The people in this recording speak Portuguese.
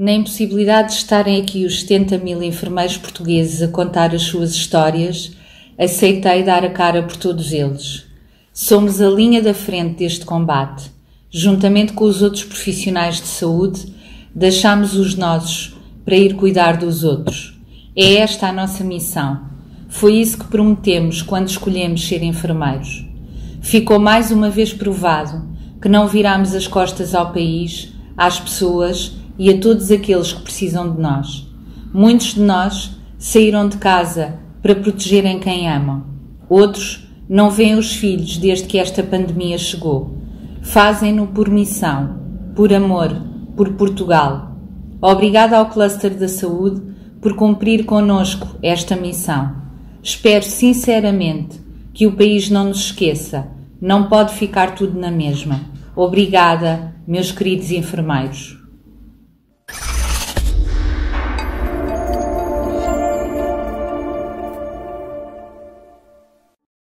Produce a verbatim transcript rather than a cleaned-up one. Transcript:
Na impossibilidade de estarem aqui os setenta mil enfermeiros portugueses a contar as suas histórias, aceitei dar a cara por todos eles. Somos a linha da frente deste combate. Juntamente com os outros profissionais de saúde, deixamos os nossos para ir cuidar dos outros. É esta a nossa missão. Foi isso que prometemos quando escolhemos ser enfermeiros. Ficou mais uma vez provado que não viramos as costas ao país, às pessoas e a todos aqueles que precisam de nós. Muitos de nós saíram de casa para protegerem quem amam. Outros não veem os filhos desde que esta pandemia chegou. Fazem-no por missão, por amor, por Portugal. Obrigada ao Cluster da Saúde por cumprir connosco esta missão. Espero sinceramente que o país não nos esqueça. Não pode ficar tudo na mesma. Obrigada, meus queridos enfermeiros.